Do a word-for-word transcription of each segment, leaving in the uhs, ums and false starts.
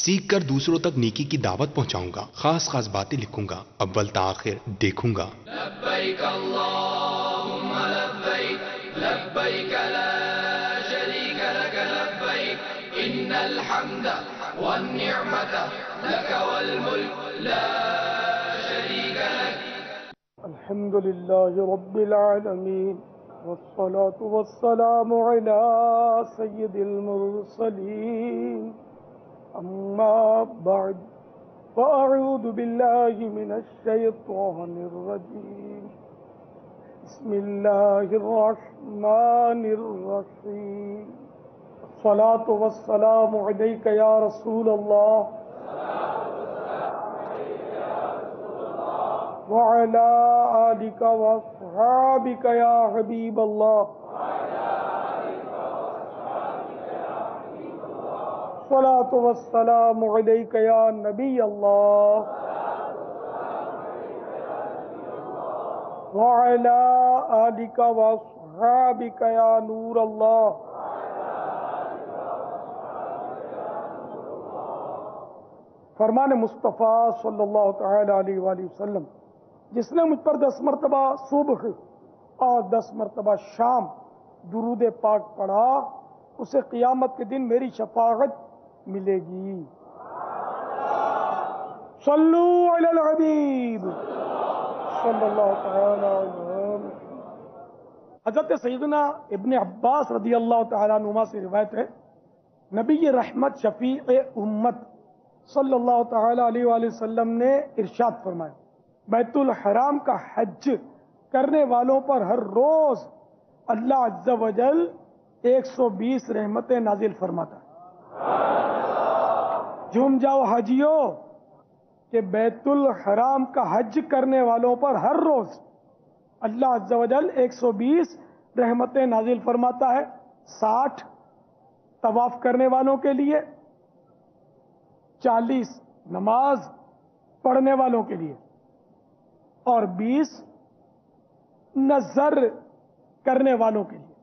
سیکھ کر دوسروں تک نیکی کی دعوت پہنچاؤں گا، خاص خاص باتیں لکھوں گا، اول تاخیر دیکھوں گا۔ لبیک اللہم لبیک لبیک لا شریک لک لبیک ان الحمد والنعمت لک والملک لا شریک لک۔ الحمد للہ رب العالمین والصلاة والسلام علی سید المرسلین، اما بعد فاعوذ باللہ من الشیطان الرجیم، بسم اللہ الرحمن الرحیم، الصلاة والسلام علیک یا رسول اللہ وعلى آلك وأصحابك يا حبيب الله، الصلاة والسلام عليك يا نبي الله وعلى آلك وأصحابك يا نور الله۔ فرمان مصطفیٰ صلی اللہ تعالی علیہ وآلہ وسلم، جس نے مجھ پر دس مرتبہ صبح اور دس مرتبہ شام درود پاک پڑھا، اسے قیامت کے دن میری شفاعت ملے گی۔ صلو علی الحبیب صلی اللہ تعالی علیہ وسلم۔ حضرت سیدنا ابن عباس رضی اللہ تعالیٰ عنہما سے روایت ہے، نبی رحمت شفیع امت صلی اللہ تعالی علیہ وآلہ وسلم نے ارشاد فرمایا، بیت الحرام کا حج کرنے والوں پر ہر روز اللہ عز و جل ایک سو بیس رحمتیں نازل فرماتا ہے۔ جھوم جاؤ حجیو کہ بیت الحرام کا حج کرنے والوں پر ہر روز اللہ عز و جل ایک سو بیس رحمتیں نازل فرماتا ہے، ساٹھ طواف کرنے والوں کے لیے، چالیس نماز پڑھنے والوں کے لیے، اور بیس نظر کرنے والوں کے لیے۔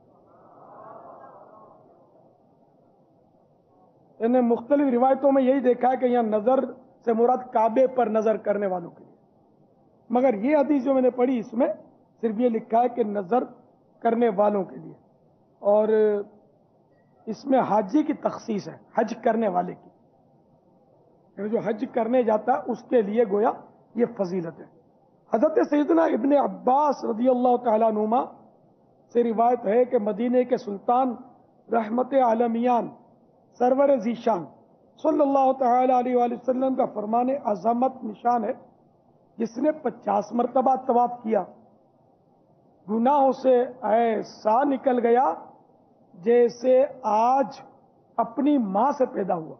یعنی مختلف روایتوں میں یہی دیکھا ہے کہ یہاں نظر سے مراد کعبے پر نظر کرنے والوں کے لیے، مگر یہ حدیث جو میں نے پڑھی اس میں صرف یہ لکھا ہے کہ نظر کرنے والوں کے لیے، اور اس میں حاجی کی تخصیص ہے، حج کرنے والے کی، یعنی جو حج کرنے جاتا ہے اس کے لیے گویا یہ فضیلت ہے۔ حضرت سیدنا ابن عباس رضی اللہ تعالیٰ عنہما سے روایت ہے کہ مدینے کے سلطان رحمت عالمیان سرور ذیشان صلی اللہ تعالیٰ علیہ وآلہ وسلم کا فرمان عظمت نشان ہے، جس نے پچاس مرتبہ طواف کیا، گناہوں سے ایسا نکل گیا جیسے آج اپنی ماں سے پیدا ہوا۔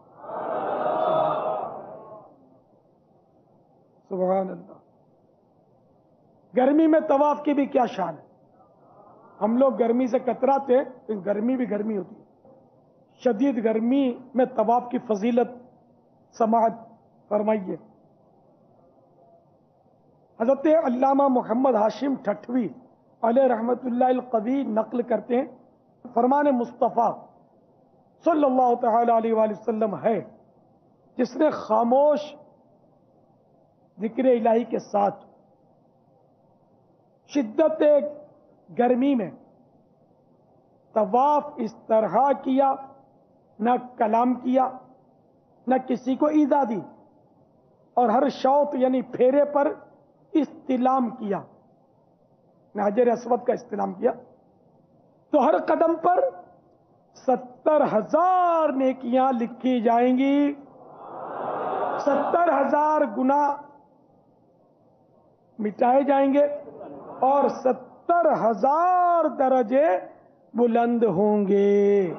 سبحان اللہ۔ گرمی میں طواف کی بھی کیا شان ہے، ہم لوگ گرمی سے کتراتے ہیں، لیکن گرمی بھی گرمی ہوتی ہے۔ شدید گرمی میں طواف کی فضیلت سماعت فرمائیے۔ حضرت علامہ محمد ہاشم ٹھٹوی علیہ رحمت اللہ القوی نقل کرتے ہیں، فرمان مصطفیٰ صلی اللہ تعالی علیہ وآلہ وسلم ہے، جس نے خاموش ذکر الہی کے ساتھ شدت گرمی میں طواف اس طرح کیا، نہ کلام کیا، نہ کسی کو ایذا دی، اور ہر شوط یعنی پھیرے پر استلام کیا، نہ حجر اسود کا استلام کیا، تو ہر قدم پر ستر ہزار نیکیاں لکھی جائیں گی، ستر ہزار گناہ مٹائے جائیں گے، اور ستر ہزار درجے بلند ہوں گے۔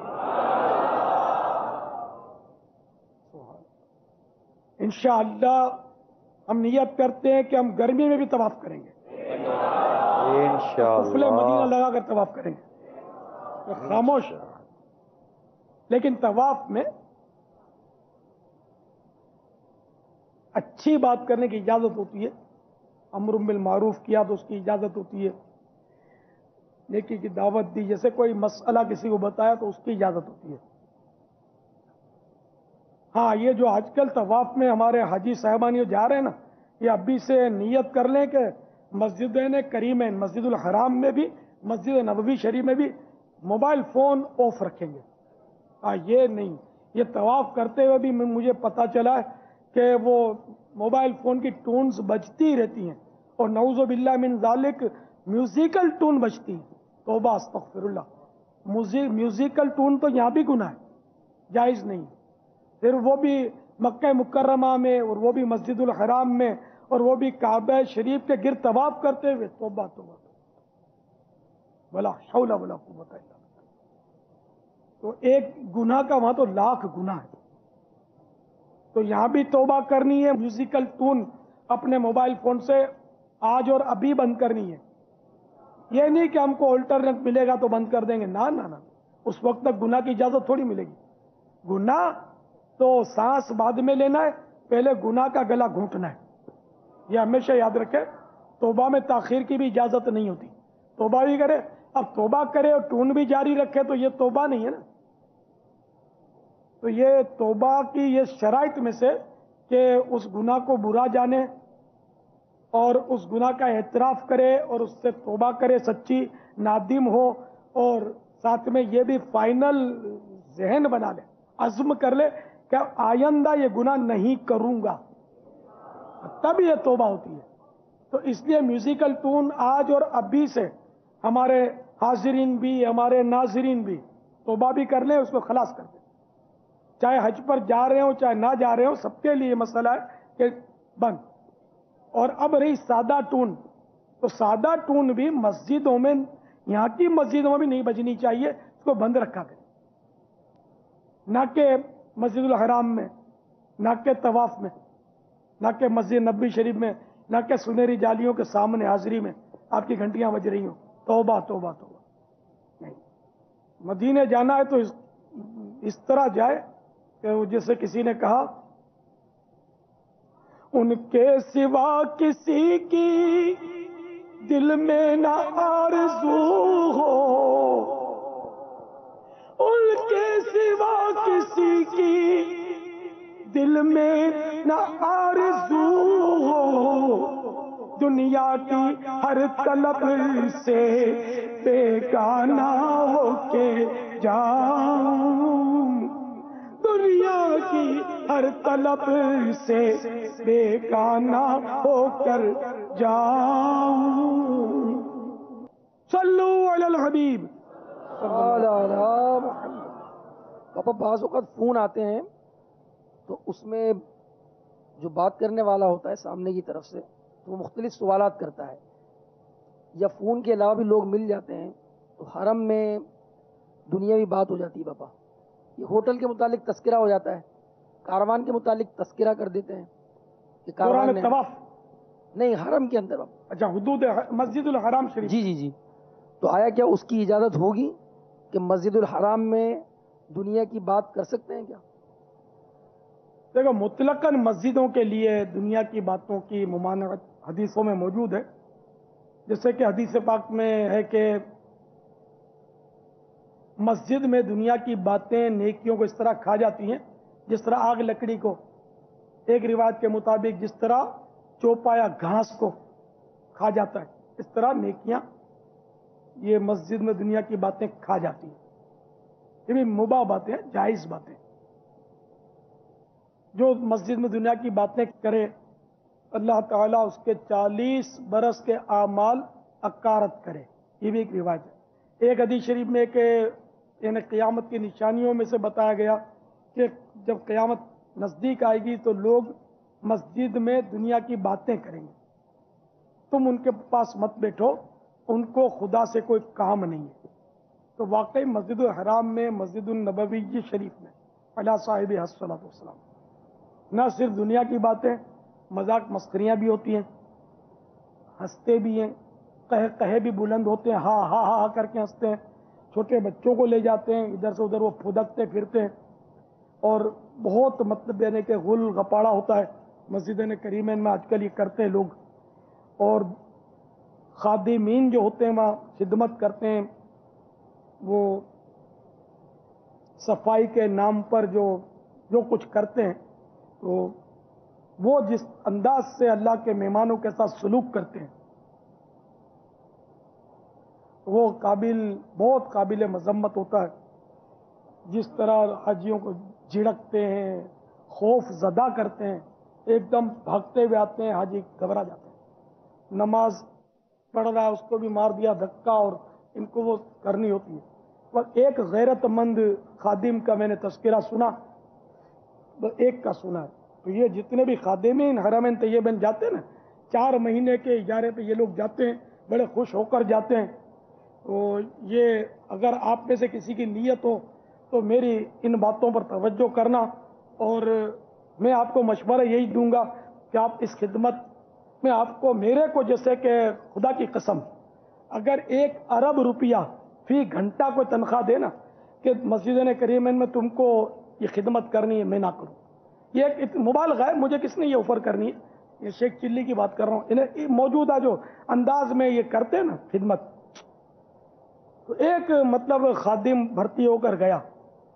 انشاءاللہ ہم نیت کرتے ہیں کہ ہم گرمی میں بھی طواف کریں گے، انشاءاللہ مدینہ لگا کر طواف کریں گے، خاموش، لیکن طواف میں اچھی بات کرنے کی اجازت ہوتی ہے، امر بالمعروف کیا تو اس کی اجازت ہوتی ہے، نیکی کی دعوت دی، جیسے کوئی مسئلہ کسی کو بتایا تو اس کی اجازت ہوتی ہے۔ ہاں یہ جو آج کل طواف میں ہمارے حاجی صاحبان یہ جا رہے ہیں نا، یہ ابھی سے نیت کر لیں کہ مسجدین کریمین، مسجد الحرام میں بھی مسجد نبوی شریف میں بھی موبائل فون آف رکھیں گے. ہاں یہ نہیں، یہ طواف کرتے ہوئے بھی مجھے پتا چلا ہے کہ وہ موبائل فون کی ٹونز بجتی رہتی ہیں اور نعوذ باللہ من ذالک میوزیکل ٹون بجتی ہے. توبہ استغفر اللہ. میوزیکل ٹون تو یہاں بھی گناہ ہے، جائز نہیں. پھر وہ بھی مکہ مکرمہ میں اور وہ بھی مسجد الحرام میں اور وہ بھی کعبہ شریف کے گرد طواف کرتے ہوئے. توبہ توبہ ولا حول ولا قوت الا باللہ. تو ایک گناہ کا وہاں تو لاکھ گناہ ہے. تو یہاں بھی توبہ کرنی ہے. میوزیکل ٹون اپنے موبائل فون سے آج اور ابھی بند کرنی ہے. یہ نہیں کہ ہم کو آلٹرنیٹ ملے گا تو بند کر دیں گے، نہ نہ نہ، اس وقت تک گناہ کی اجازت تھوڑی ملے گی. گناہ تو سانس بعد میں لینا ہے، پہلے گناہ کا گلا گھونٹنا ہے. یہ ہمیشہ یاد رکھے. توبہ میں تاخیر کی بھی اجازت نہیں ہوتی. توبہ بھی کرے، اب توبہ کرے اور ٹون بھی جاری رکھے تو یہ توبہ نہیں ہے نا. تو یہ توبہ کی یہ شرائط میں سے کہ اس گناہ کو برا جانے اور اس گناہ کا اعتراف کرے اور اس سے توبہ کرے، سچی نادم ہو، اور ساتھ میں یہ بھی فائنل ذہن بنا لے، عزم کر لے کہ آئندہ یہ گناہ نہیں کروں گا، تب یہ توبہ ہوتی ہے. تو اس لیے میوزیکل ٹون آج اور ابھی سے ہمارے حاضرین بھی ہمارے ناظرین بھی توبہ بھی کر لیں، اس کو خلاص کر دیں. چاہے حج پر جا رہے ہوں چاہے نہ جا رہے ہوں، سب کے لیے یہ مسئلہ ہے کہ بند. اور اب رہی سادہ ٹون، تو سادہ ٹون بھی مسجدوں میں، یہاں کی مسجدوں میں بھی نہیں بجنی چاہیے، اس کو بند رکھا کریں. نہ کہ مسجد الحرام میں، نہ کہ طواف میں، نہ کہ مسجد نبوی شریف میں، نہ کہ سنہری جالیوں کے سامنے حاضری میں آپ کی گھنٹیاں بج رہی ہوں. توبہ توبہ توبہ. نہیں، مدینے جانا ہے تو اس, اس طرح جائے کہ جیسے کسی نے کہا، ان کے سوا کسی کی دل میں نہ آرزو ہو، ان کے سوا کسی کی دل میں نہ آرزو ہو، دنیا کی ہر طلب سے بیگانہ ہو کے جاؤں، دنیا کی ہر طلب سے بیگانہ ہو کر جاؤں. صلو علی الحبیب. پاپا بعض اوقات فون آتے ہیں تو اس میں جو بات کرنے والا ہوتا ہے سامنے کی طرف سے تو وہ مختلف سوالات کرتا ہے، یا فون کے علاوہ بھی لوگ مل جاتے ہیں تو حرم میں دنیاوی بات ہو جاتی ہے. پاپا یہ ہوٹل کے متعلق تذکرہ ہو جاتا ہے، کاروان کے متعلق تذکرہ کر دیتے ہیں کہ کاروان طواف نہیں حرم کے اندر. اچھا، حدود مسجد الحرام شریف. جی جی جی. تو آیا کیا اس کی اجازت ہوگی کہ مسجد الحرام میں دنیا کی بات کر سکتے ہیں کیا؟ دیکھو، مطلقاً مسجدوں کے لیے دنیا کی باتوں کی ممانعت حدیثوں میں موجود ہے. جیسے کہ حدیث پاک میں ہے کہ مسجد میں دنیا کی باتیں نیکیوں کو اس طرح کھا جاتی ہیں جس طرح آگ لکڑی کو. ایک روایت کے مطابق جس طرح چوپایا گھاس کو کھا جاتا ہے، اس طرح نیکیاں یہ مسجد میں دنیا کی باتیں کھا جاتی ہیں. یہ بھی مباح باتیں، جائز باتیں. جو مسجد میں دنیا کی باتیں کرے اللہ تعالیٰ اس کے چالیس برس کے اعمال اکارت کرے. یہ بھی ایک روایت ہے. ایک حدیث شریف میں کہ یعنی قیامت کی نشانیوں میں سے بتایا گیا کہ جب قیامت نزدیک آئے گی تو لوگ مسجد میں دنیا کی باتیں کریں گے. تم ان کے پاس مت بیٹھو، ان کو خدا سے کوئی کام نہیں ہے. تو واقعی مسجد الحرام میں، مسجد النبوی شریف میں علی صاحب الصلاۃ والسلام نہ صرف دنیا کی باتیں، مذاق مسخریاں بھی ہوتی ہیں، ہنستے بھی ہیں، کہے کہے بھی بلند ہوتے ہیں، ہاں ہاں ہاں کر کے ہنستے ہیں. چھوٹے بچوں کو لے جاتے ہیں ادھر سے ادھر، وہ پھدکتے پھرتے ہیں. اور بہت مطلب دینے کے غل غپاڑا ہوتا ہے مسجد کریمین میں آج کل یہ کرتے ہیں لوگ. اور خادمین جو ہوتے ہیں وہاں خدمت کرتے ہیں، وہ صفائی کے نام پر جو جو کچھ کرتے ہیں تو وہ جس انداز سے اللہ کے مہمانوں کے ساتھ سلوک کرتے ہیں وہ قابل بہت قابل مذمت ہوتا ہے۔ جس طرح حاجیوں کو جھڑکتے ہیں، خوف زدہ کرتے ہیں، ایک دم بھاگتے ہوئے آتے ہیں، حاجی گھبرا جاتے ہیں۔ نماز پڑھ رہا ہے اس کو بھی مار دیا دھکا، اور ان کو وہ کرنی ہوتی ہے۔ اور ایک غیرت مند خادم کا میں نے تذکرہ سنا، ایک کا سنا ہے، تو یہ جتنے بھی خادمین حرمین طیبین جاتے ہیں نا، چار مہینے کے اجارے پہ یہ لوگ جاتے ہیں، بڑے خوش ہو کر جاتے ہیں۔ تو یہ اگر آپ میں سے کسی کی نیت ہو تو میری ان باتوں پر توجہ کرنا، اور میں آپ کو مشورہ یہی دوں گا کہ آپ اس خدمت میں آپ کو میرے کو جیسے کہ خدا کی قسم اگر ایک ارب روپیہ فی گھنٹہ کوئی تنخواہ دے نا کہ مسجد کریمین میں تم کو یہ خدمت کرنی ہے، میں نہ کروں۔ یہ ایک مبالغہ ہے، مجھے کس نے یہ آفر کرنی ہے؟ یہ شیخ چلی کی بات کر رہا ہوں۔ انہیں موجودہ جو انداز میں یہ کرتے ہیں نا خدمت، تو ایک مطلب خادم بھرتی ہو کر گیا،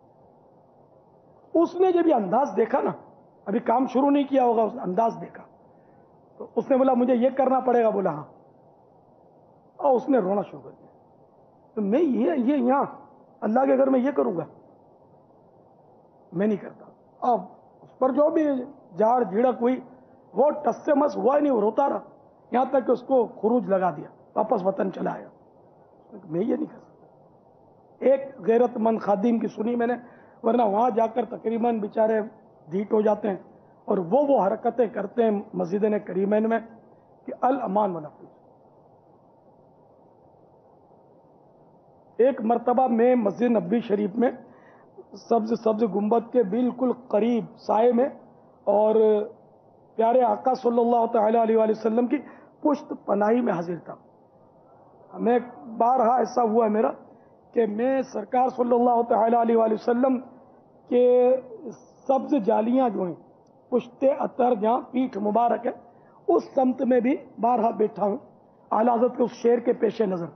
اس نے جب یہ انداز دیکھا نا، ابھی کام شروع نہیں کیا ہوگا، اس نے انداز دیکھا تو اس نے بولا مجھے یہ کرنا پڑے گا، بولا ہاں، اور اس نے رونا شروع کر دیا۔ تو میں یہ یہ یہاں اللہ کے گھر میں یہ کروں گا، میں نہیں کرتا۔ اب اس پر جو بھی جھاڑ جھڑک ہوئی وہ ٹس سے مس ہوا ہی نہیں، وہ روتا رہا یہاں تک کہ اس کو خروج لگا دیا، واپس وطن چلا آیا۔ میں یہ نہیں کر سکتا۔ ایک غیرت مند خادم کی سنی میں نے، ورنہ وہاں جا کر تقریباً بیچارے ڈھیٹ ہو جاتے ہیں، اور وہ وہ حرکتیں کرتے ہیں مسجد کریمین میں کہ الامان ونفوذ۔ ایک مرتبہ میں مسجد نبوی شریف میں سبز سبز گنبد کے بالکل قریب سائے میں، اور پیارے آقا صلی اللہ تعالی علیہ وآلہ وسلم کی پشت پناہی میں حاضر تھا۔ میں بارہا ایسا ہوا ہے میرا کہ میں سرکار صلی اللہ تعالی علیہ وآلہ وسلم کے سبز جالیاں جو ہیں پشت اطہر جہاں پیٹھ مبارک ہے، اس سمت میں بھی بارہا بیٹھا ہوں، اعلیٰ حضرت کے اس شعر کے پیش نظر،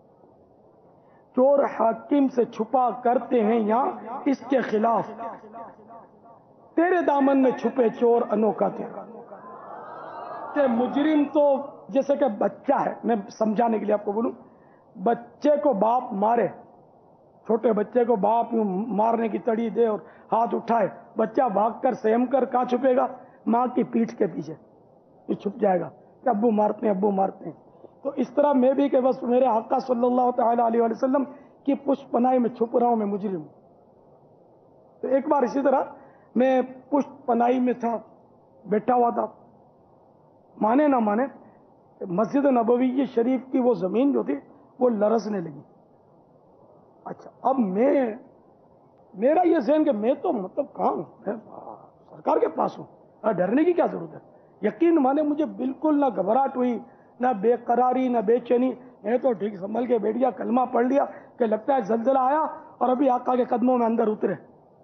چور حاکم سے چھپا کرتے ہیں یہاں اس کے خلاف، تیرے دامن میں چھپے چور انوکھا تیرا۔ کہ مجرم تو جیسے کہ بچہ ہے، میں سمجھانے کے لیے آپ کو بولوں، بچے کو باپ مارے، چھوٹے بچے کو باپ یوں مارنے کی تڑی دے اور ہاتھ اٹھائے، بچہ بھاگ کر سہم کر کہاں چھپے گا؟ ماں کی پیٹھ کے پیچھے یہ چھپ جائے گا کہ ابو مارتے ہیں ابو مارتے ہیں۔ تو اس طرح میں بھی کہ بس میرے آقا صلی اللہ تعالی علیہ وآلہ وسلم کی پشت پناہی میں چھپ رہا ہوں، میں مجرم ہوں۔ تو ایک بار اسی طرح میں پشت پناہی میں تھا، بیٹھا ہوا تھا، مانے نہ مانے مسجد نبوی شریف کی وہ زمین جو تھی وہ لرزنے لگی۔ اچھا، اب میں میرا یہ ذہن کہ میں تو مطلب کہاں ہوں، میں سرکار کے پاس ہوں، ڈرنے کی کیا ضرورت ہے؟ یقین مانے مجھے بالکل نہ گھبراہٹ ہوئی، نہ بے قراری، نہ بے چینی، میں تو ٹھیک سنبھل کے بیٹھ گیا، کلمہ پڑھ لیا کہ لگتا ہے زلزلہ آیا اور ابھی آقا کے قدموں میں اندر اترے،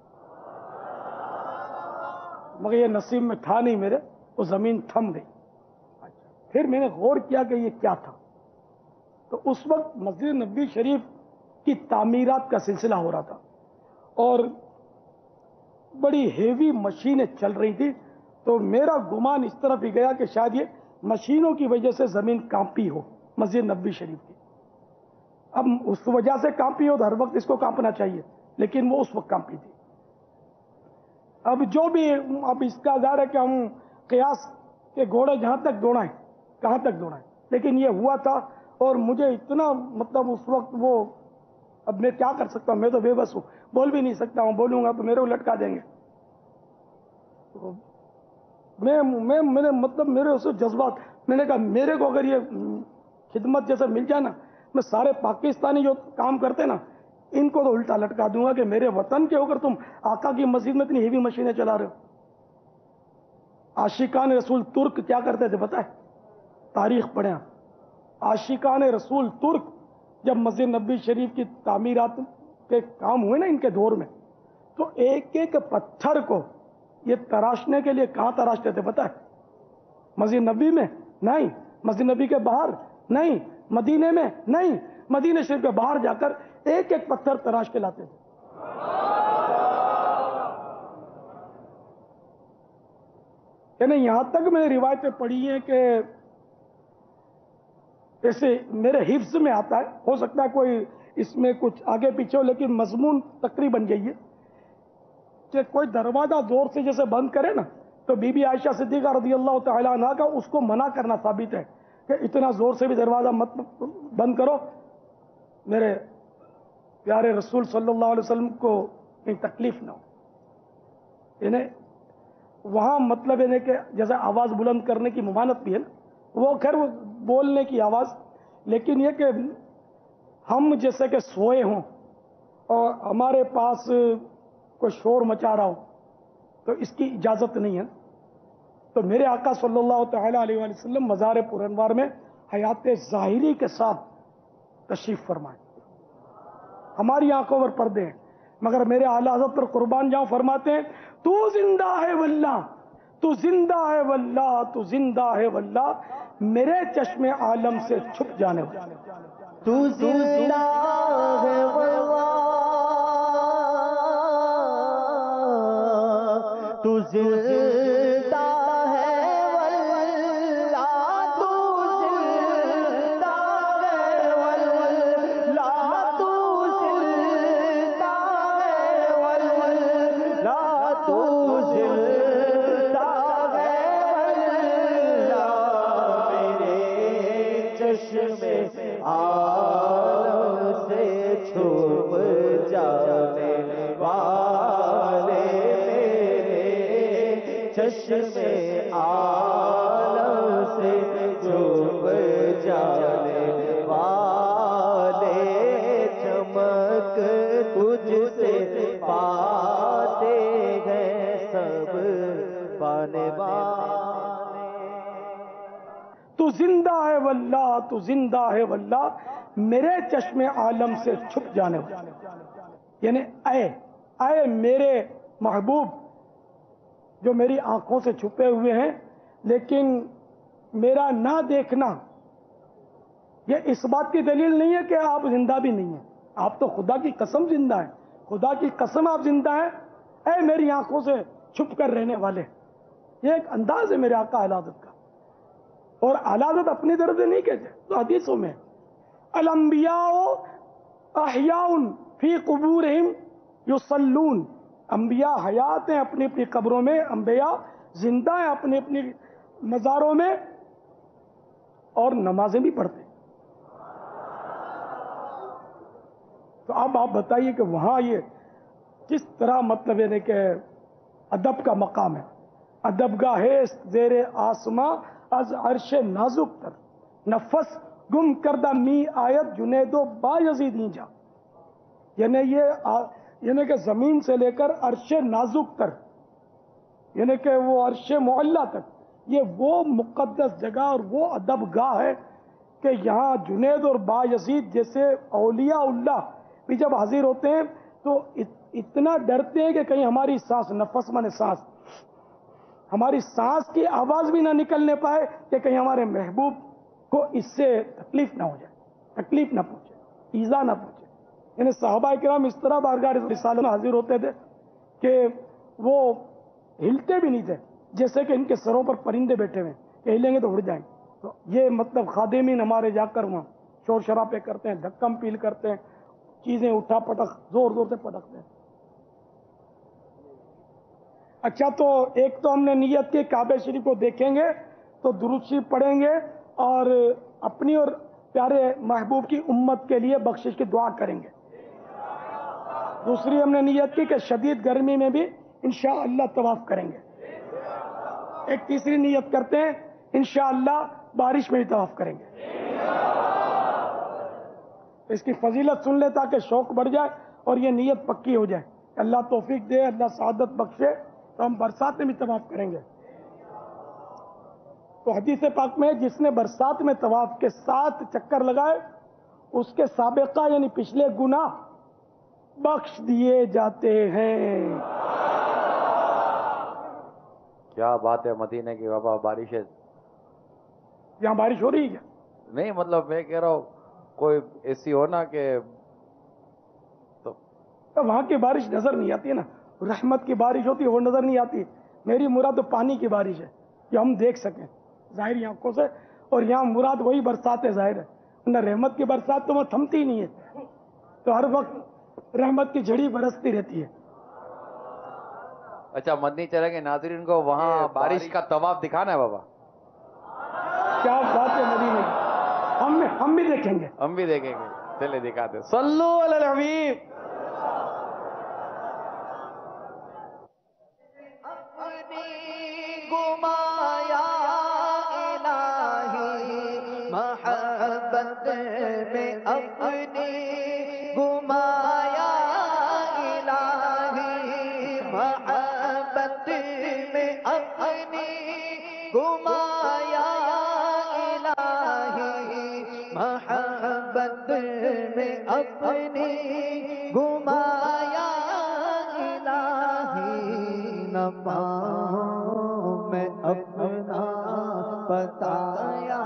مگر یہ نصیب میں تھا نہیں میرے، وہ زمین تھم گئی۔ پھر میں نے غور کیا کہ یہ کیا تھا، تو اس وقت مسجد نبوی شریف کی تعمیرات کا سلسلہ ہو رہا تھا، اور بڑی ہیوی مشینیں چل رہی تھی، تو میرا گمان اس طرف ہی گیا کہ شاید یہ مشینوں کی وجہ سے زمین کانپی ہو مسجد نبوی شریف کی۔ اب اس وجہ سے کانپی ہو تو ہر وقت اس کو کانپنا چاہیے، لیکن وہ اس وقت کانپی تھی۔ اب جو بھی، اب اس کا ظاہر ہے کہ ہم قیاس کے گھوڑے جہاں تک دوڑائیں کہاں تک دوڑائیں، لیکن یہ ہوا تھا، اور مجھے اتنا مطلب اس وقت وہ، اب میں کیا کر سکتا ہوں، میں تو بے بس ہوں، بول بھی نہیں سکتا ہوں، بولوں گا تو میرے کو لٹکا دیں گے۔ میں میں میرے مطلب میرے اسے جذبات، میں نے کہا میرے کو اگر یہ خدمت جیسے مل جائے نا، میں سارے پاکستانی جو کام کرتے نا ان کو تو الٹا لٹکا دوں گا کہ میرے وطن کے ہو کر تم آقا کی مسجد میں اتنی ہیوی مشینیں چلا رہے ہو۔ عاشقان رسول ترک کیا کرتے تھے پتہ ہے؟ تاریخ پڑھیں، عاشقان رسول ترک جب مسجد نبوی شریف کی تعمیرات کے کام ہوئے نا ان کے دور میں، تو ایک ایک پتھر کو یہ تراشنے کے لیے کہاں تراشتے تھے پتہ ہے؟ مسجد نبی میں نہیں، مسجد نبی کے باہر نہیں، مدینے میں نہیں، مدینے شریف کے باہر جا کر ایک ایک پتھر تراش کے لاتے تھے۔ یعنی یہاں تک میں نے روایتیں پڑھی ہیں کہ ایسے میرے حفظ میں آتا ہے، ہو سکتا ہے کوئی اس میں کچھ آگے پیچھے ہو، لیکن مضمون تقریباً یہی ہے کہ کوئی دروازہ زور سے جیسے بند کرے نا، تو بی بی عائشہ صدیقہ رضی اللہ تعالی عنہ کا اس کو منع کرنا ثابت ہے کہ اتنا زور سے بھی دروازہ مت بند کرو، میرے پیارے رسول صلی اللہ علیہ وسلم کو کہیں تکلیف نہ ہو. یعنی وہاں مطلب یعنی کہ جیسے آواز بلند کرنے کی ممانعت بھی ہے نا، وہ خیر وہ بولنے کی آواز، لیکن یہ کہ ہم جیسے کہ سوئے ہوں اور ہمارے پاس کوئی شور مچا رہا ہو تو اس کی اجازت نہیں ہے. تو میرے آقا صلی اللہ تعالی علیہ وآلہ وسلم مزار پر انوار میں حیات ظاہری کے ساتھ تشریف فرمائے، ہماری آنکھوں پر پردے ہیں، مگر میرے اعلی حضرت پر قربان جاؤں فرماتے ہیں تو زندہ ہے واللہ، تو زندہ ہے واللہ، تو زندہ ہے واللہ، میرے چشم عالم سے چھپ جانے والے. تو زندہ ہے واللہ، تو زندہ ہے واللہ، تو زندہ ہے واللہ، تو زندہ ہے واللہ، تو زندہ ہے واللہ، میرے چشم عالم سے چھپ جانے والے، میرے چشم عالم سے چھپ جانے والے، چمک تجھ سے پاتے ہیں سب پانے والے. تو زندہ ہے واللہ، تو زندہ ہے واللہ، میرے چشم عالم سے چھپ جانے والے. یعنی اے اے میرے محبوب جو میری آنکھوں سے چھپے ہوئے ہیں، لیکن میرا نہ دیکھنا یہ اس بات کی دلیل نہیں ہے کہ آپ زندہ بھی نہیں ہیں. آپ تو خدا کی قسم زندہ ہیں، خدا کی قسم آپ زندہ ہیں. اے میری آنکھوں سے چھپ کر رہنے والے، یہ ایک انداز ہے میرے آقا اعلی حضرت کا. اور اعلی حضرت اپنی طرف سے نہیں کہتے، تو حدیثوں میں الانبیاء احیاء فی قبورہم یصلون، انبیاء حیات ہیں اپنی اپنی قبروں میں، انبیاء زندہ ہیں اپنی اپنی مزاروں میں، اور نمازیں بھی پڑھتے ہیں. تو اب آپ بتائیے کہ وہاں یہ کس طرح مطلب ہے کہ ادب کا مقام ہے. ادب گاہ ہے زیر آسماں از عرش نازک تر، نفس گم کردہ می آیت جنید و با یزید جا. یعنی یہ یعنی کہ زمین سے لے کر عرش نازک تر، یعنی کہ وہ عرش معلیٰ تک، یہ وہ مقدس جگہ اور وہ ادب گاہ ہے کہ یہاں جنید اور با یزید جیسے اولیاء اللہ بھی جب حاضر ہوتے ہیں تو اتنا ڈرتے ہیں کہ کہیں ہماری سانس، نفس من سانس، ہماری سانس کی آواز بھی نہ نکلنے پائے کہ کہیں ہمارے محبوب کو اس سے تکلیف نہ ہو جائے، تکلیف نہ پہنچے، ایذا نہ پہنچے. یعنی صحابہ کرام اس طرح بارگاہ رسالت میں حاضر ہوتے تھے کہ وہ ہلتے بھی نہیں تھے، جیسے کہ ان کے سروں پر پرندے بیٹھے ہوئے کہ ہلیں گے تو اڑ جائیں. تو یہ مطلب خادمین ہمارے جا کر وہاں شور شرابے کرتے ہیں، دھکم پیل کرتے ہیں، چیزیں اٹھا پٹک زور زور سے پٹکتے ہیں. اچھا، تو ایک تو ہم نے نیت کی کعبہ شریف کو دیکھیں گے تو درود شریف پڑھیں گے اور اپنی اور پیارے محبوب کی امت کے لیے بخشش کی دعا کریں گے. دوسری ہم نے نیت کی کہ شدید گرمی میں بھی انشاءاللہ طواف کریں گے. ایک تیسری نیت کرتے ہیں انشاءاللہ بارش میں بھی طواف کریں گے. اس کی فضیلت سن لے تاکہ شوق بڑھ جائے اور یہ نیت پکی ہو جائے. اللہ توفیق دے، اللہ سعادت بخشے، تو ہم برسات میں بھی طواف کریں گے. تو حدیث پاک میں جس نے برسات میں طواف کے ساتھ چکر لگائے اس کے سابقہ یعنی پچھلے گناہ بخش دیے جاتے ہیں. کیا بات ہے مدینے کی بابا. بارش ہے یہاں بارش ہو رہی ہے؟ نہیں، مطلب میں کہہ رہا ہوں کوئی ایسی ہو نا کہ تو وہاں کی بارش نظر نہیں آتی ہے نا، رحمت کی بارش ہوتی ہے وہ نظر نہیں آتی. میری مراد تو پانی کی بارش ہے. کہ ہم دیکھ سکیں ظاہری آنکھوں سے. اور یہاں مراد وہی برسات ہے ظاہر ہے, نہ رحمت کی برسات تو وہ تھمتی نہیں ہے, تو ہر وقت رحمت کی جھڑی برستی رہتی ہے. اچھا مدنی چلے کے ناظرین کو وہاں بارش کا طواف دکھانا ہے بابا. کیا بات ہے مدینے کی, ہم ہم بھی دیکھیں گے. ہم بھی دیکھیں گے, چلے دکھاتے. صلو علی الحبیب. گمایا الہی محبت میں اپنی, گمایا الہی محبت میں اپنی, گمایا الہی محبت میں اپنی, گمایا الہی نہ پاؤں میں اپنا بتایا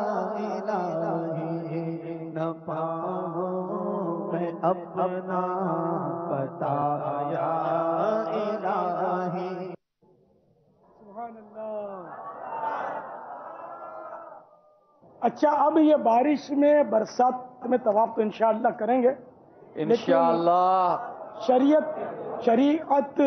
الہی, نہ پاؤں میں اپنا بتایا الہی. سبحان اللہ. اچھا اب یہ بارش میں برسات میں طواف تو انشاءاللہ کریں گے, انشاءاللہ. شریعت شریعت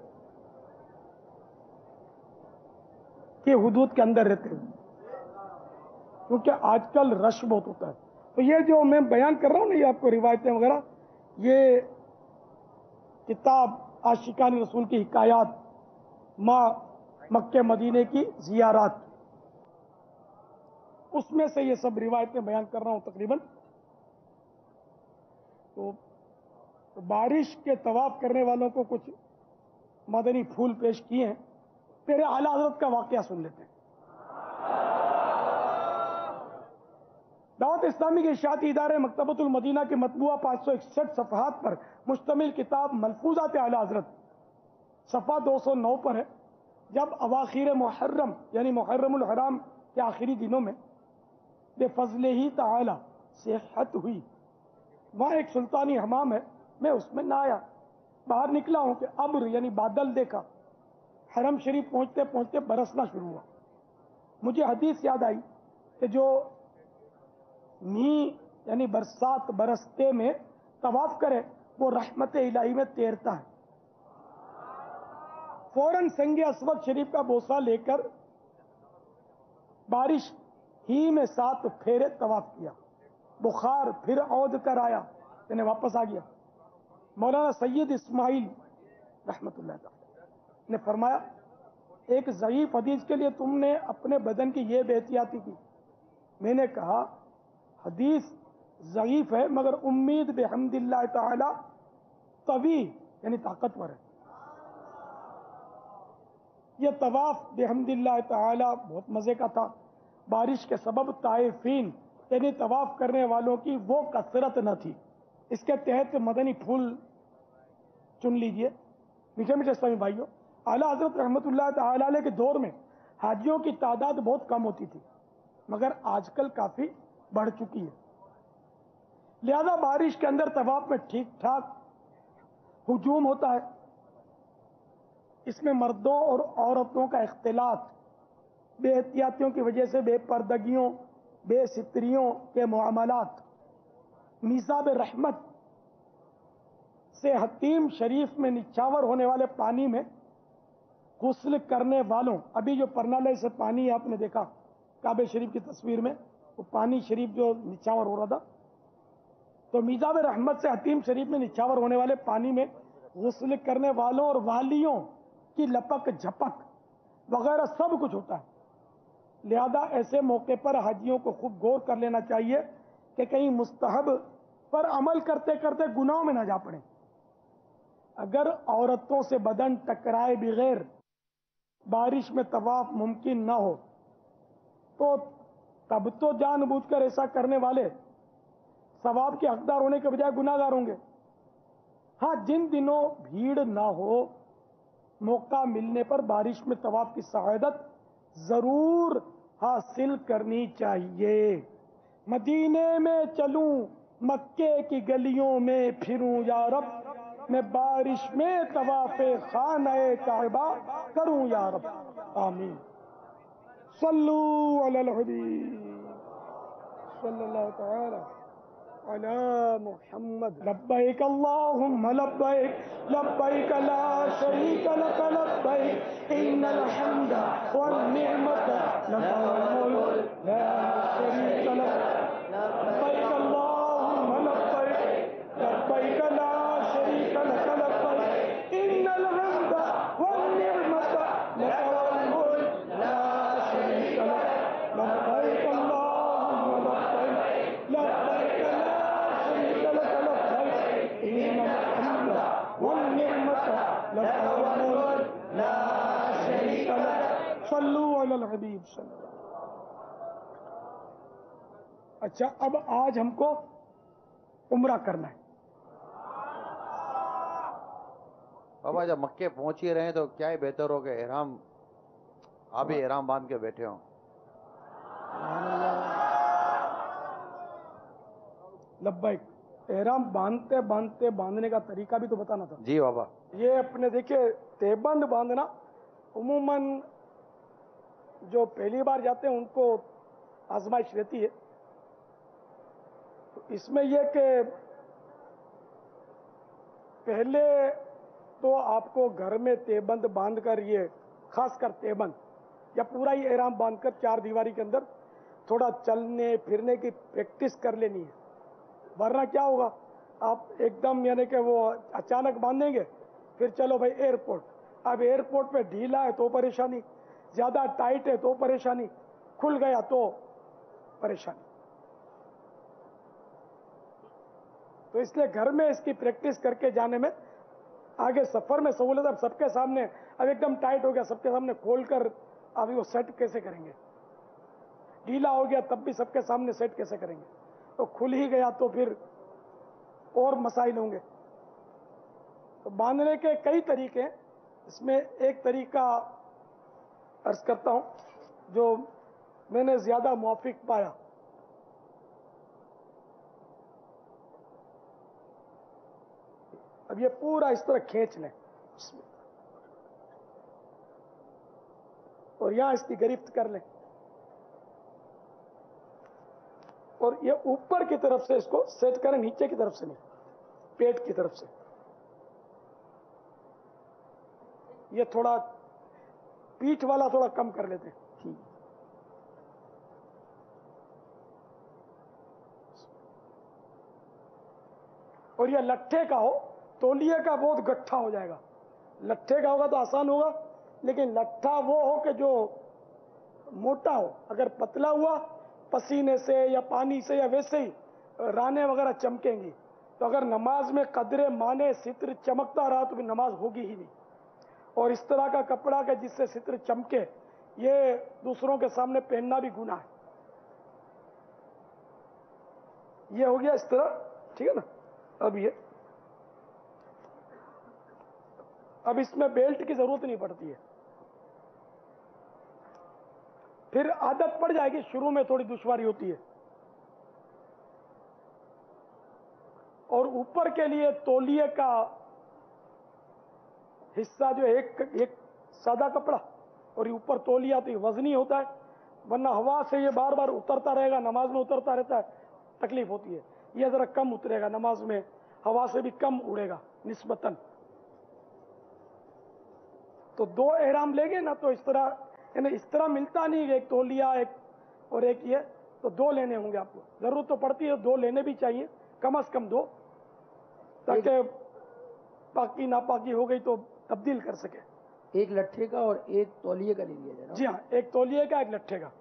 کی حدود کے اندر رہتے ہیں, کیونکہ آج کل رش بہت ہوتا ہے. تو یہ جو میں بیان کر رہا ہوں نا, یہ آپ کو روایتیں وغیرہ, یہ کتاب عاشقان رسول کی حکایات, ماں مکہ مدینے کی زیارات, اس میں سے یہ سب روایتیں بیان کر رہا ہوں تقریباً. تو بارش کے طواف کرنے والوں کو کچھ مدنی پھول پیش کیے ہیں. پھر اعلیٰ حضرت کا واقعہ سن لیتے ہیں. دعوت اسلامی کے اشاعتی ادارے مکتبۃ المدینہ کے مطبوعہ پانچ سو اکسٹھ صفحات پر مشتمل کتاب ملفوظات اعلیٰ حضرت صفحہ دو سو نو پر ہے. جب اواخر محرم یعنی محرم الحرام کے آخری دنوں میں بے فضل ہی تعالی صحت ہوئی, وہاں ایک سلطانی حمام ہے, میں اس میں نہ آیا, باہر نکلا ہوں کہ ابر یعنی بادل دیکھا, حرم شریف پہنچتے پہنچتے برسنا شروع ہوا. مجھے حدیث یاد آئی کہ جو می یعنی برسات برستے میں طواف کرے وہ رحمت الہی میں تیرتا ہے. فوراً سنگ اسود شریف کا بوسہ لے کر بارش ہی میں سات پھیرے طواف کیا. بخار پھر عود کر آیا, یعنی واپس آ گیا. مولانا سید اسماعیل رحمت اللہ تعالی نے فرمایا, ایک ضعیف حدیث کے لیے تم نے اپنے بدن کی یہ بے احتیاطی کی. میں نے کہا حدیث ضعیف ہے مگر امید بحمد اللہ تعالی قوی یعنی طاقتور ہے. یہ طواف بحمد اللہ تعالی بہت مزے کا تھا. بارش کے سبب طائفین یعنی طواف کرنے والوں کی وہ کثرت نہ تھی. اس کے تحت مدنی پھول چن لیجئے. میٹھے میٹھے اسلامی بھائیوں, اعلیٰ حضرت رحمت اللہ تعالی علیہ کے دور میں حاجیوں کی تعداد بہت کم ہوتی تھی, مگر آج کل کافی بڑھ چکی ہے. لہذا بارش کے اندر طواف میں ٹھیک ٹھاک ہجوم ہوتا ہے. اس میں مردوں اور عورتوں کا اختلاط, بے احتیاطیوں کی وجہ سے بے پردگیوں بے ستریوں کے معاملات, میزاب رحمت سے حتیم شریف میں نچھاور ہونے والے پانی میں غسل کرنے والوں, ابھی جو پرنالے سے پانی آپ نے دیکھا کعبہ شریف کی تصویر میں, وہ پانی شریف جو نچھاور ہو رہا تھا, تو میزاب رحمت سے حتیم شریف میں نچھاور ہونے والے پانی میں غسل کرنے والوں اور والیوں کی لپک جھپک وغیرہ سب کچھ ہوتا ہے. لہذا ایسے موقع پر حاجیوں کو خوب غور کر لینا چاہیے کہ کہیں مستحب پر عمل کرتے کرتے گناہوں میں نہ جا پڑیں. اگر عورتوں سے بدن ٹکرائے بغیر بارش میں طواف ممکن نہ ہو تو تب تو جان بوجھ کر ایسا کرنے والے ثواب کے حقدار ہونے کے بجائے گناہ گار ہوں گے. ہاں, جن دنوں بھیڑ نہ ہو موقع ملنے پر بارش میں طواف کی سعادت ضرور حاصل کرنی چاہیے. مدینے میں چلوں مکے کی گلیوں میں پھروں یا رب, میں بارش میں طواف خانہ کعبہ کروں یا رب. آمین. सल्लू अलल हबीब सल्लल्लाहु तआला अला मुहम्मद। लब्बैक अल्लाहुम्मा लब्बैक लब्बैक ला शरीक लक लब्बैक इन्नल हम्दा वन निअमत लक वल मुल्क ला शरीक लक। लब्बैक अल्लाहुम्मा लब्बैक लब्बैक ला शरीक लक लब्बैक इन्नल हम्दा वन निअमत लक वल मुल्क ला शरीक लक। लब्बैक अल्लाहुम्मा लब्बैक लब्बैक ला शरीक लक लब्बैक इन्नल हम्दा वन निअमत लक वल मुल्क ला शरीक लक। सल्लू अलल हबीब सल्लल्लाहु। अच्छा, अब आज हमको उम्रा करना है। बाबा जब मक्के पहुंच ही रहे हैं तो क्या ही बेहतर हो कि एहराम आप ही एहराम बांध के बैठे हो। लब्बैक एहराम बांधते बांधते बांधने का तरीका भी तो बताना था। जी बाबा। ये अपने देखिए तेबंद बांधना उमूमन जो पहली बार जाते हैं उनको आजमाइश रहती है। तो इसमें यह कि पहले तो आपको घर में तेबंद बांधकर, ये खासकर तेबंद या पूरा ही एहराम बांधकर चार दीवारी के अंदर थोड़ा चलने फिरने की प्रैक्टिस कर लेनी है। वरना क्या होगा, आप एकदम यानी कि वो अचानक बांधेंगे, फिर चलो भाई एयरपोर्ट। अब एयरपोर्ट पे ढीला है तो परेशानी, ज्यादा टाइट है तो परेशानी, खुल गया तो परेशानी। तो इसलिए घर में इसकी प्रैक्टिस करके जाने में आगे सफर में सहूलत। अब सबके सामने अब एकदम टाइट हो गया, सबके सामने खोलकर अभी वो सेट कैसे करेंगे? ढीला हो गया तब भी सबके सामने सेट कैसे करेंगे? तो खुल ही गया तो फिर और मसाइल होंगे। तो बांधने के कई तरीके हैं। इसमें एक तरीका अर्ज करता हूं जो मैंने ज्यादा मुवाफिक पाया। अब ये पूरा इस तरह खींच लें और यहां इसकी गिरफ्त कर लें और ये ऊपर की तरफ से इसको सेट करें, नीचे की तरफ से नहीं, पेट की तरफ से। ये थोड़ा पीठ वाला थोड़ा कम कर लेते हैं। ठीक। और ये लट्ठे का हो, तौलिए का बहुत गट्ठा हो जाएगा। लट्ठे का होगा तो आसान होगा, लेकिन लट्ठा वो हो कि जो मोटा हो। अगर पतला हुआ पसीने से या पानी से या वैसे ही राने वगैरह चमकेंगी। तो अगर नमाज में कदरे माने सित्र चमकता रहा तो भी नमाज होगी ही नहीं। और इस तरह का कपड़ा के जिससे सित्र चमके, ये दूसरों के सामने पहनना भी गुनाह है। ये हो गया इस तरह, ठीक है ना। अब ये अब इसमें बेल्ट की जरूरत नहीं पड़ती है, फिर आदत पड़ जाएगी। शुरू में थोड़ी दुश्वारी होती है। और ऊपर के लिए तौलिए का हिस्सा जो एक एक सादा कपड़ा और ये ऊपर तौलिया, तो ये वजनी होता है। वरना हवा से ये बार बार उतरता रहेगा, नमाज में उतरता रहता है, तकलीफ होती है। ये जरा कम उतरेगा नमाज में, हवा से भी कम उड़ेगा निस्बतन। तो दो एहराम लेंगे ना तो इस तरह, यानी इस तरह मिलता नहीं, एक तौलिया एक और एक ये, तो दो लेने होंगे आपको। जरूरत तो पड़ती है, दो लेने भी चाहिए, कम से कम दो, ताकि पाकी नापाकी हो गई तो तब्दील कर सके। एक लट्ठे का और एक तौलिए का ले लिया जाए ना? जी हाँ, एक तौलिए का एक लट्ठे का।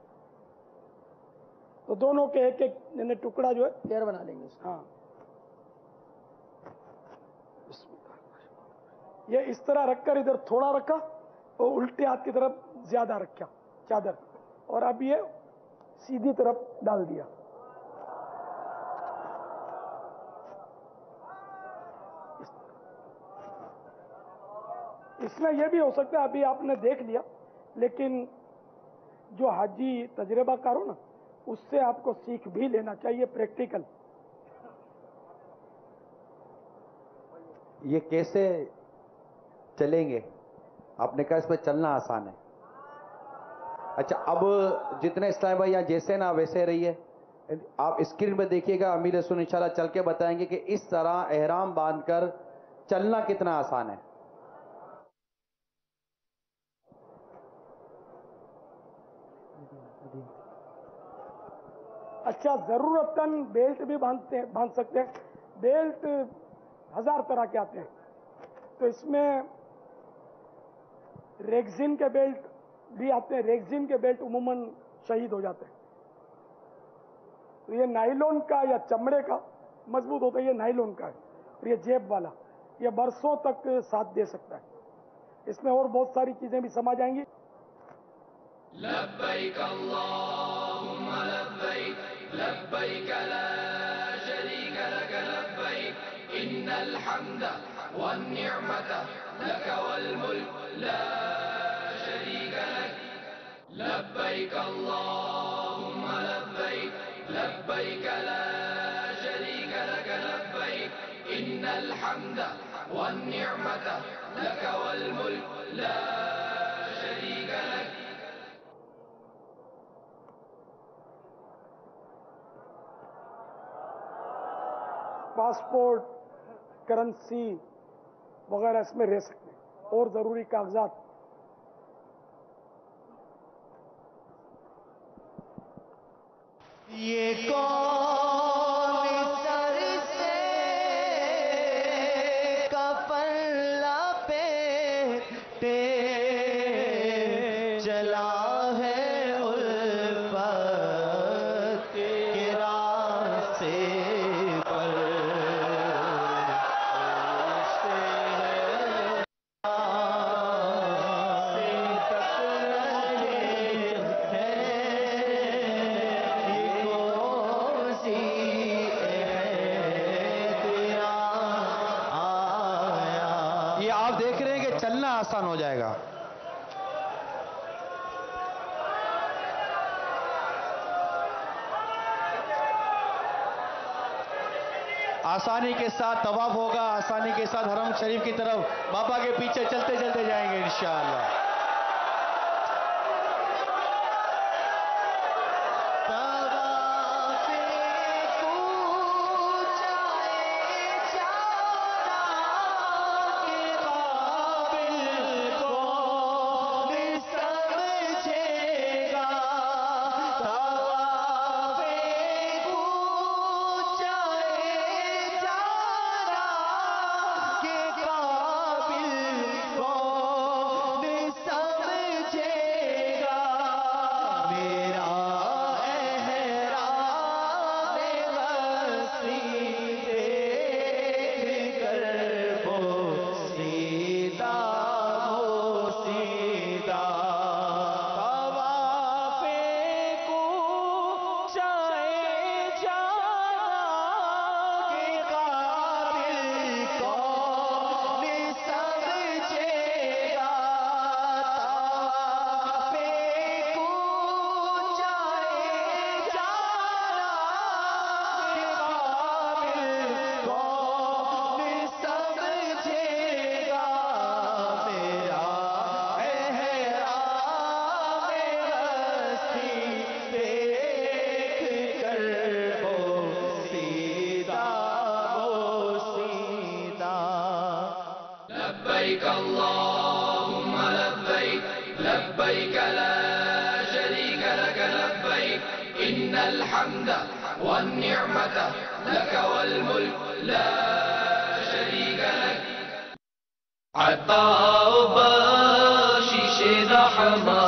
तो दोनों के एक एक यानी टुकड़ा जो है पेयर बना लेंगे उसका। हाँ, ये इस तरह रखकर इधर थोड़ा रखा और उल्टे हाथ की तरफ ज्यादा रखा चादर, और अब ये सीधी तरफ डाल दिया। इसमें यह भी हो सकता है, अभी आपने देख लिया, लेकिन जो हाजी तजर्बाकार हो ना, उससे आपको सीख भी लेना चाहिए प्रैक्टिकल। ये कैसे चलेंगे? आपने कहा इस पर चलना आसान है। اچھا اب جتنے اسلام بھائی یہاں جیسے نا ویسے رہیے. آپ اسکرین پہ دیکھیے گا, امیر رسول انشاءاللہ چل کے بتائیں گے کہ اس طرح احرام باندھ کر چلنا کتنا آسان ہے. اچھا ضرورتاً بیلٹ بھی باندھتے ہیں, باندھ سکتے ہیں. بیلٹ ہزار طرح کے آتے ہیں, تو اس میں ریگزین کے بیلٹ بھی آتے ہیں. ریگزین کے بیلٹ عموماً شہید ہو جاتے ہیں. تو یہ نائلون کا یا چمڑے کا مضبوط ہوتا ہے, یہ نائلون کا ہے. اور یہ جیب والا, یہ برسوں تک ساتھ دے سکتا ہے. اس میں اور بہت ساری چیزیں بھی سما جائیں گی. لبيك اللهم لبيك لبيك لا شريك لك لبيك إن الحمد والنعمة لك والملك لا شريك لك لبيك اللهم لبيك لبيك لا شريك لك لبيك إن الحمد والنعمة لك والملك لا شريك لك. پاسپورٹ, کرنسی وغیرہ اس میں رہ سکتے ہیں, اور ضروری کاغذات. یہ کون سر سے کفن لپیٹے چلا ہے الفت کے راستے پر. یہ آپ دیکھ رہے ہیں کہ چلنا آسان ہو جائے گا. آسانی کے ساتھ طواف ہوگا, آسانی کے ساتھ حرم شریف کی طرف بابا کے پیچھے چلتے چلتے جائیں گے انشاءاللہ. لبيك اللهم لبيك لبيك لا شريك لك لبيك إن الحمد والنعمة لك والملك لا شريك لك. عطاء بخشش رحمة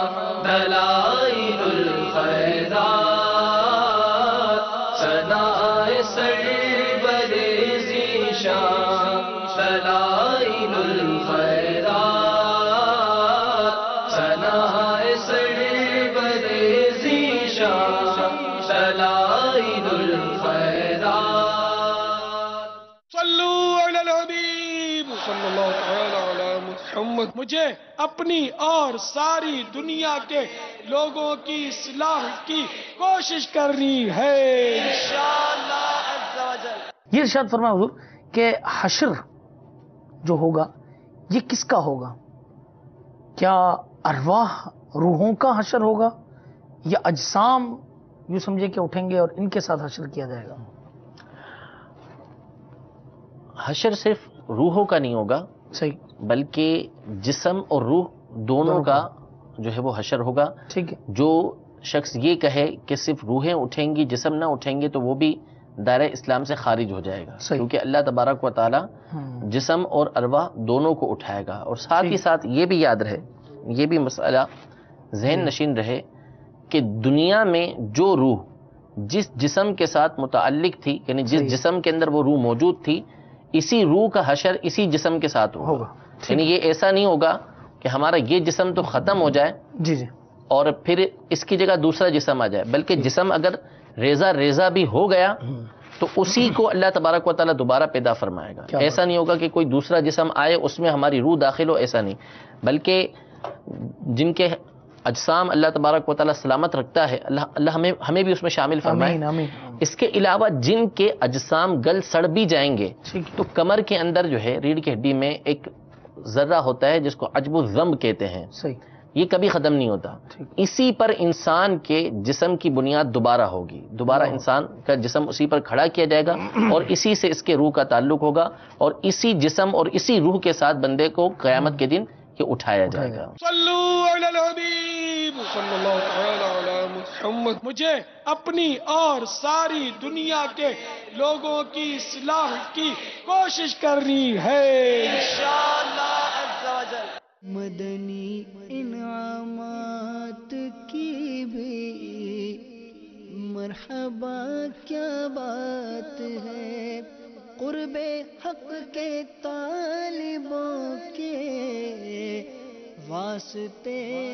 دلائل الخيرات ثناء سربر ذیشان دلائل الخيرات ثناء سربر ذیشان دلائل الخيرات. صلو علی الحبیب صلی اللہ تعالی علی محمد. مجھے اپنی اور ساری دنیا کے لوگوں کی اصلاح کی کوشش کرنی ہے انشاءاللہ عز و جل. یہ ارشاد فرمایا حضور کہ حشر جو ہوگا یہ کس کا ہوگا؟ کیا ارواح روحوں کا حشر ہوگا یا اجسام یوں سمجھے کہ اٹھیں گے اور ان کے ساتھ حشر کیا جائے گا؟ حشر صرف روحوں کا نہیں ہوگا، صحیح، بلکہ جسم اور روح دونوں کا جو ہے وہ حشر ہوگا. ٹھیک ہے. جو شخص یہ کہے کہ صرف روحیں اٹھیں گی جسم نہ اٹھیں گے تو وہ بھی دائرہ اسلام سے خارج ہو جائے گا، صحیح. کیونکہ اللہ تبارک و تعالی جسم اور ارواح دونوں کو اٹھائے گا. اور ساتھ ہی ساتھ یہ بھی یاد رہے، یہ بھی مسئلہ ذہن نشین رہے کہ دنیا میں جو روح جس جسم کے ساتھ متعلق تھی، یعنی جس جسم کے اندر وہ روح موجود تھی، اسی روح کا حشر اسی جسم کے ساتھ ہوگا. یعنی یہ ایسا نہیں ہوگا کہ ہمارا یہ جسم تو ختم ہو جائے جی جی اور پھر اس کی جگہ دوسرا جسم آ جائے، بلکہ جسم اگر ریزہ ریزہ بھی ہو گیا تو اسی کو اللہ تبارک و تعالیٰ دوبارہ پیدا فرمائے گا. ایسا نہیں ہوگا کہ کوئی دوسرا جسم آئے اس میں ہماری روح داخل ہو، ایسا نہیں. بلکہ جن کے اجسام اللہ تبارک و تعالیٰ سلامت رکھتا ہے، اللہ اللہ ہمیں ہمیں بھی اس میں شامل فرمائے. آمین آمین. اس کے علاوہ جن کے اجسام گل سڑ بھی جائیں گے تو کمر کے اندر جو ہے ریڑھ کی ہڈی میں ایک ذرہ ہوتا ہے جس کو عجب الذنب کہتے ہیں، صحیح، یہ کبھی ختم نہیں ہوتا. اسی پر انسان کے جسم کی بنیاد دوبارہ ہوگی، دوبارہ انسان کا جسم اسی پر کھڑا کیا جائے گا اور اسی سے اس کے روح کا تعلق ہوگا اور اسی جسم اور اسی روح کے ساتھ بندے کو قیامت کے دن یہ اٹھایا جائے گا. صلو علی الحبیب صلی اللہ تعالی علی محمد. مجھے اپنی اور ساری دنیا کے لوگوں کی اصلاح کی کوشش کرنی ہے انشاءاللہ عز و جل. مدنی انعامات کی بھی مرحبا کیا بات ہے، قرب حق کے طالبوں کے واسطے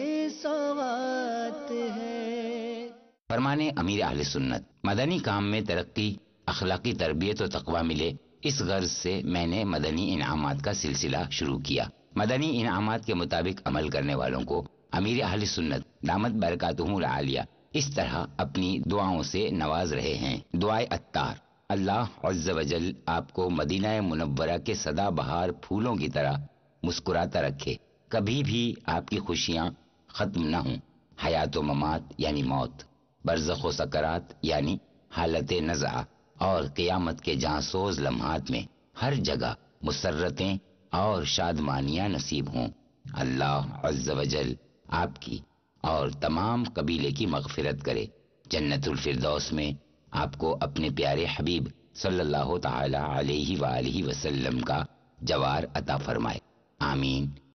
سوات ہے. فرمان امیر اہل سنت، مدنی کام میں ترقی، اخلاقی تربیت و تقوی ملے، اس غرض سے میں نے مدنی انعامات کا سلسلہ شروع کیا. مدنی انعامات کے مطابق عمل کرنے والوں کو امیر اہل سنت دامت برکاتہم العالیہ اس طرح اپنی دعاؤں سے نواز رہے ہیں. دعائے عطار، اللہ عز و جل آپ کو مدینہ منورہ کے سدا بہار پھولوں کی طرح مسکراتا رکھے، کبھی بھی آپ کی خوشیاں ختم نہ ہوں. حیات و ممات یعنی موت، برزخ و سکرات یعنی حالت نزع اور قیامت کے جانسوز لمحات میں ہر جگہ مسرتیں اور شادمانیاں نصیب ہوں. اللہ عز و جل آپ کی اور تمام قبیلے کی مغفرت کرے، جنت الفردوس میں آپ کو اپنے پیارے حبیب صلی اللہ تعالی علیہ وآلہ وسلم کا جوار عطا فرمائے. آمین.